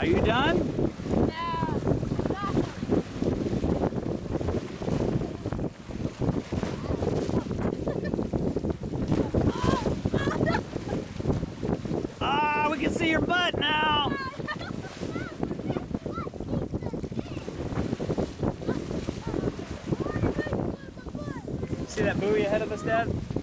Are you done? Ah, we can see your butt now. See that buoy ahead of us, Dad?